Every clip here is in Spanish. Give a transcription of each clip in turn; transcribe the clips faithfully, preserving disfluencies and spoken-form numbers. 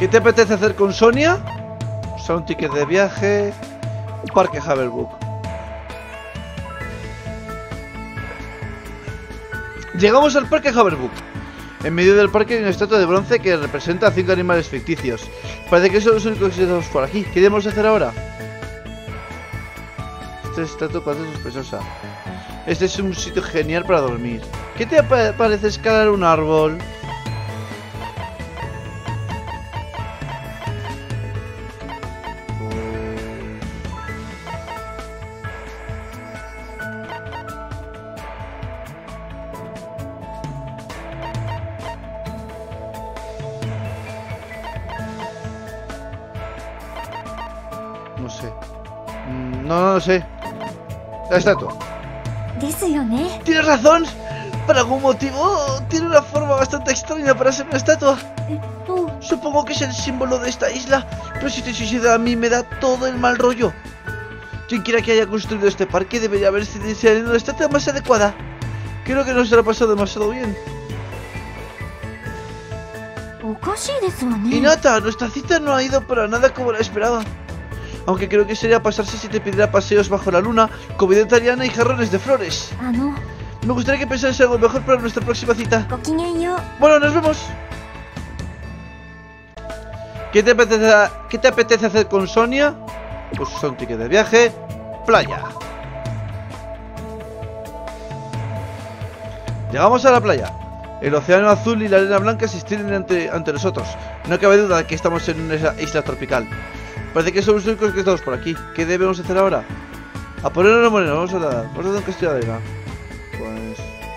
¿Qué te apetece hacer con Sonia? Usar un ticket de viaje. Un parque Haverbook. Llegamos al parque Haverbook. En medio del parque hay una estatua de bronce que representa a cinco animales ficticios. Parece que son los únicos que tenemos por aquí. ¿Qué debemos hacer ahora? Esta estatua parece sospechosa. Este es un sitio genial para dormir. ¿Qué te parece escalar un árbol? No sé. No, no lo sé. La estatua. Tienes razón. Por algún motivo tiene una forma bastante extraña para ser una estatua. Supongo que es el símbolo de esta isla. Pero si te soy sincero, a mí me da todo el mal rollo. Quien quiera que haya construido este parque debería haberse diseñado la estatua más adecuada. Creo que no se la ha pasado demasiado bien. Hinata, nuestra cita no ha ido para nada como la esperaba. Aunque creo que sería pasarse si te pidiera paseos bajo la luna, comida italiana y jarrones de flores. Me gustaría que pensaras algo mejor para nuestra próxima cita. Bueno, nos vemos. ¿Qué te apetece, ¿qué te apetece hacer con Sonia? Pues usar un ticket de viaje. Playa. Llegamos a la playa. El océano azul y la arena blanca se extienden ante, ante nosotros. No cabe duda de que estamos en una isla tropical. Parece que somos los únicos que estamos por aquí. ¿Qué debemos hacer ahora? A poner una moneda, vamos a dar. Vamos a dar un castillo de arena. Pues...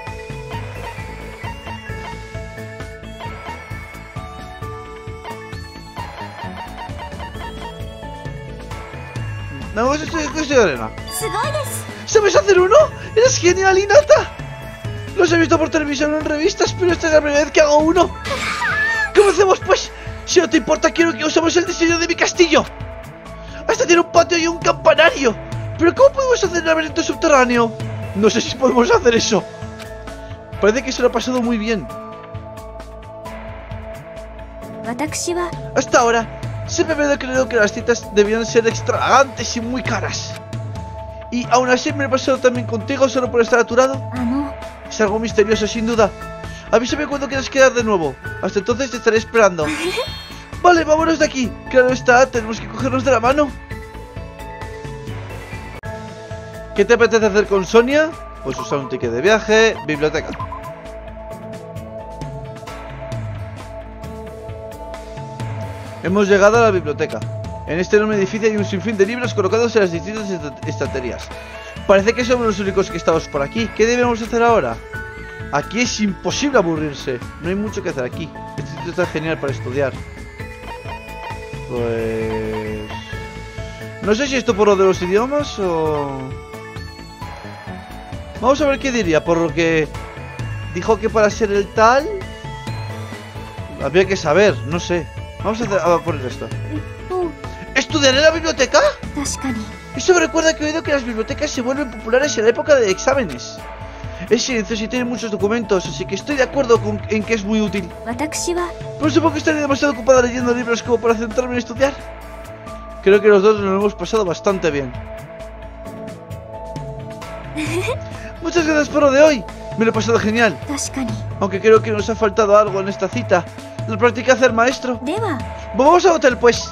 No, vamos a hacer un castillo de arena. ¿Sabes hacer uno? ¡Eres genial, Hinata! Los he visto por televisión o en revistas, pero esta es la primera vez que hago uno. ¡Comencemos pues! Si no te importa, quiero que usemos el diseño de mi castillo. Hasta tiene un patio y un campanario. ¿Pero cómo podemos hacer el laberinto subterráneo? No sé si podemos hacer eso. Parece que se lo ha pasado muy bien. Hasta ahora, siempre me he creído que las citas debían ser extravagantes y muy caras. Y aún así me he pasado también contigo solo por estar a tu lado. Es algo misterioso, sin duda. Avísame cuando quieras quedar de nuevo. Hasta entonces te estaré esperando. Vale, vámonos de aquí. Claro está, tenemos que cogernos de la mano. ¿Qué te apetece hacer con Sonia? Pues usar un ticket de viaje. Biblioteca. Hemos llegado a la biblioteca. En este enorme edificio hay un sinfín de libros colocados en las distintas estanterías. Parece que somos los únicos que estamos por aquí. ¿Qué debemos hacer ahora? Aquí es imposible aburrirse. No hay mucho que hacer aquí. Este sitio está genial para estudiar. Pues... no sé si esto por lo de los idiomas o... Vamos a ver qué diría. Por lo que dijo que para ser el tal había que saber, no sé. Vamos a, hacer, a poner esto. ¿Estudiaré en la biblioteca? Eso me recuerda que he oído que las bibliotecas se vuelven populares en la época de exámenes. Es silencioso y tiene muchos documentos, así que estoy de acuerdo con, en que es muy útil. Pero supongo que estaré demasiado ocupada leyendo libros como para centrarme en estudiar. Creo que los dos nos lo hemos pasado bastante bien. Muchas gracias por lo de hoy. Me lo he pasado genial. Aunque creo que nos ha faltado algo en esta cita. La práctica hacer maestro. Vamos al hotel pues.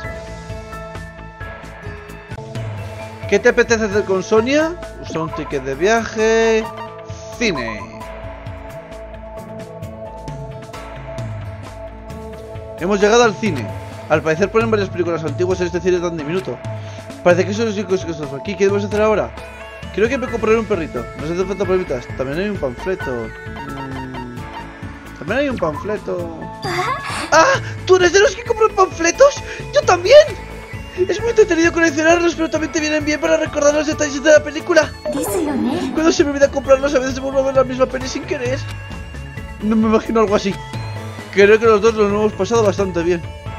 ¿Qué te apetece hacer con Sonia? Usar un ticket de viaje. Cine. Hemos llegado al cine. Al parecer ponen varias películas antiguas en este cine tan diminuto. Parece que son los únicos que estamos aquí. ¿Qué debemos hacer ahora? Creo que me compraré un perrito. No se hace falta palomitas. También hay un panfleto. Mm. También hay un panfleto. ¡Ah! ¿Tú eres de los que compran panfletos? ¡Yo también! Es muy entretenido coleccionarlos, pero también te vienen bien para recordar los detalles de la película. Cuando se me olvida comprarlos, a veces vuelvo a ver la misma peli sin querer. No me imagino algo así. Creo que los dos nos lo hemos pasado bastante bien.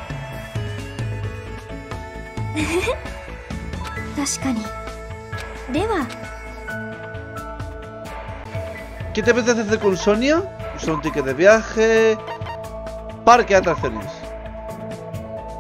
¿Qué te apetece hacer con Sonia? Usar un ticket de viaje. Parque de atracciones.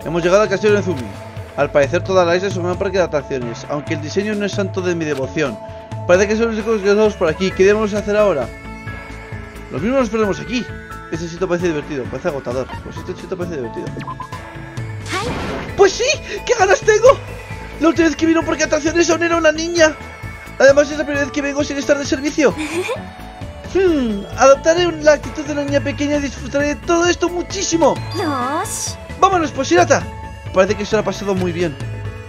Hemos llegado al castillo de Nezumi. Al parecer toda la isla es un gran parque de atracciones, aunque el diseño no es santo de mi devoción. Parece que son los únicos que estamos por aquí. ¿Qué debemos hacer ahora? Los mismos nos perdemos aquí. Este sitio parece divertido, parece agotador. Pues este sitio parece divertido. ¡Pues sí! ¡Qué ganas tengo! La última vez que vino porque atracciones aún era una niña. Además es la primera vez que vengo sin estar de servicio. Hmm, adoptaré la actitud de una niña pequeña y disfrutaré de todo esto muchísimo. ¡Vámonos, pues, Hirata! Parece que se lo ha pasado muy bien.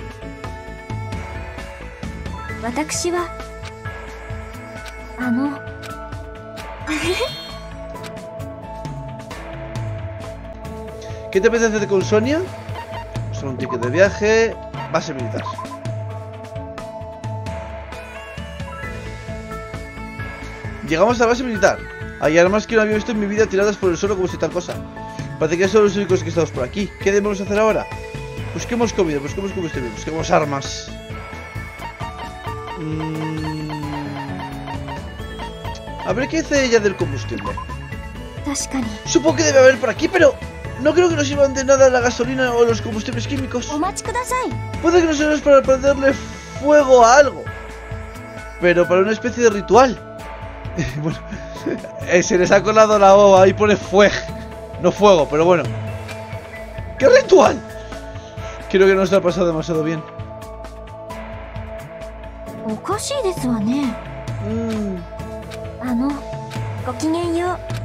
¿Qué te apetece hacer con Sonia? Son un ticket de viaje, base militar. Llegamos a la base militar. Hay armas que no había visto en mi vida tiradas por el suelo como si tal cosa. Parece que son los únicos que estamos por aquí. ¿Qué debemos hacer ahora? Busquemos comida, busquemos combustible, busquemos armas. Mm... A ver qué dice ella del combustible. Supongo que debe haber por aquí, pero no creo que nos sirvan de nada la gasolina o los combustibles químicos. Puede que nos sirvan para prenderle fuego a algo, pero para una especie de ritual. Bueno, eh, se les ha colado la O, ahí pone fuego, no fuego, pero bueno. ¿Qué ritual? Creo que no nos ha pasado demasiado bien. Mm.